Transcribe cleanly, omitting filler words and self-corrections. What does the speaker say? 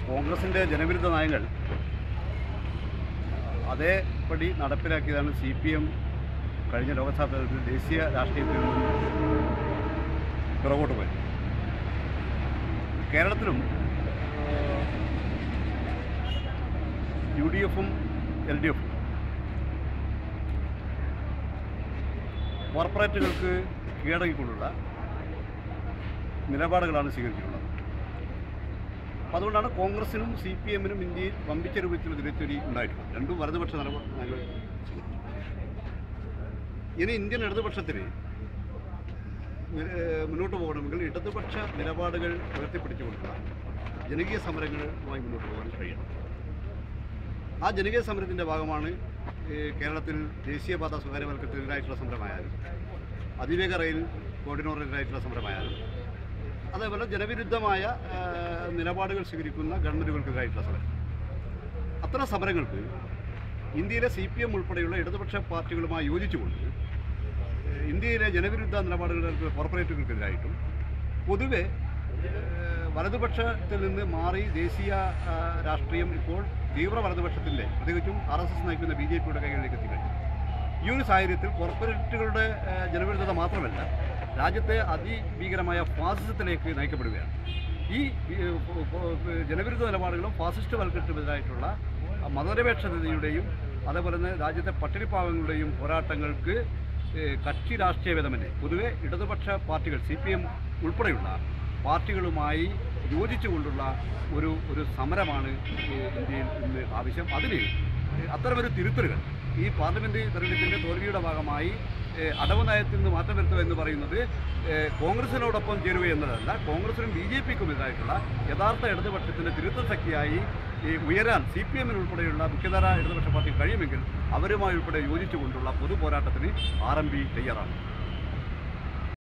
കോൺഗ്രസിൻ്റെ ജനവിരുദ്ധ നയങ്ങൾ അതേപടി നടപ്പിലാക്കിയതാണ് CPM കഴിഞ്ഞ ലോക്സഭാ തെരഞ്ഞെടുപ്പിൽ ദേശീയ രാഷ്ട്രീയത്തിൽ നിന്നും പിറകോട്ട് പോയത്. കേരളത്തിലും UDFും LDFും കോർപ്പറേറ്റുകൾക്ക് കീഴടങ്ങിക്കൊണ്ടുള്ള നിലപാടുകളാണ് സ്വീകരിച്ചിട്ടുള്ളത്. അപ്പോൾ അതുകൊണ്ടാണ് കോൺഗ്രസിനും CPMനും ഇന്ത്യയിൽ വമ്പിച്ച രൂപത്തിലുള്ള തിരിച്ചടി ഉണ്ടായിട്ടുള്ളത്. രണ്ടും വലതുപക്ഷ നിലപാടുകൾ. ഇനി ഇന്ത്യൻ ഇടതുപക്ഷത്തിന് മുന്നോട്ട് പോകണമെങ്കിൽ ഇടതുപക്ഷ നിലപാടുകൾ ഉയർത്തിപ്പിടിച്ചുകൊണ്ടുള്ള ജനകീയ സമരങ്ങളുമായി മുന്നോട്ട് പോകാൻ കഴിയണം. ആ ജനകീയ സമരത്തിൻ്റെ ഭാഗമാണ് കേരളത്തിൽ ദേശീയപാത സ്വകാര്യവൽക്കരണത്തിനെതിരായിട്ടുള്ള സമരമായാലും അതിവേഗ റെയിൽ കോർഡിനോറിനെതിരായിട്ടുള്ള സമരമായാലും അതേപോലെ ജനവിരുദ്ധമായ നിലപാടുകൾ സ്വീകരിക്കുന്ന ഗവൺമെൻറ്റുകൾക്കെതിരായിട്ടുള്ള സമരം. അത്തരം സമരങ്ങൾക്ക് ഇന്ത്യയിലെ CPM ഉൾപ്പെടെയുള്ള ഇടതുപക്ഷ പാർട്ടികളുമായി യോജിച്ചുകൊണ്ട് ഇന്ത്യയിലെ ജനവിരുദ്ധ നിലപാടുകൾക്ക് കോർപ്പറേറ്റുകൾക്കെതിരായിട്ടും പൊതുവെ വലതുപക്ഷത്തിൽ നിന്ന് മാറി ദേശീയ രാഷ്ട്രീയം ഇപ്പോൾ തീവ്ര വലതുപക്ഷത്തിൻ്റെ പ്രത്യേകിച്ചും RSS നയിക്കുന്ന BJPയുടെ കൈകളിലേക്ക് എത്തിക്കഴിഞ്ഞു. ഈ ഒരു സാഹചര്യത്തിൽ കോർപ്പറേറ്റുകളുടെ ജനവിരുദ്ധത മാത്രമല്ല രാജ്യത്തെ അതിഭീകരമായ ഫാസിസത്തിലേക്ക് നയിക്കപ്പെടുകയാണ്. ഈ ജനവിരുദ്ധ നിലപാടുകളും ഫാസിസ്റ്റ് വൽക്കരണത്തിനെതിരായിട്ടുള്ള മതനിരപേക്ഷതയുടെയും അതേപോലെ തന്നെ രാജ്യത്തെ പട്ടിണിപ്പാവങ്ങളുടെയും പോരാട്ടങ്ങൾക്ക് കക്ഷി രാഷ്ട്രീയ ഭേദമന്യേ പൊതുവെ ഇടതുപക്ഷ പാർട്ടികൾ CPM ഉൾപ്പെടെയുള്ള പാർട്ടികളുമായി യോജിച്ചുകൊണ്ടുള്ള ഒരു സമരമാണ് ഇന്ത്യയിൽ ഇന്ന് ആവശ്യം. അതിന് അത്തരമൊരു തിരുത്തലുകൾ ഈ പാർലമെൻറ്റ് തെരഞ്ഞെടുപ്പിൻ്റെ തോൽവിയുടെ ഭാഗമായി അടവ് നയത്തിൽ നിന്ന് മാറ്റം വരുത്തുക എന്ന് പറയുന്നത് കോൺഗ്രസിനോടൊപ്പം ചേരുക എന്നതല്ല, കോൺഗ്രസിനും BJPക്കും എതിരായിട്ടുള്ള യഥാർത്ഥ ഇടതുപക്ഷത്തിൻ്റെ തിരുത്തൽ ശക്തിയായി ഉയരാൻ CPMന് ഉൾപ്പെടെയുള്ള മുഖ്യധാര ഇടതുപക്ഷ പാർട്ടി കഴിയുമെങ്കിൽ അവരുമായി ഉൾപ്പെടെ യോജിച്ചുകൊണ്ടുള്ള പൊതു പോരാട്ടത്തിന് RMP തയ്യാറാണ്.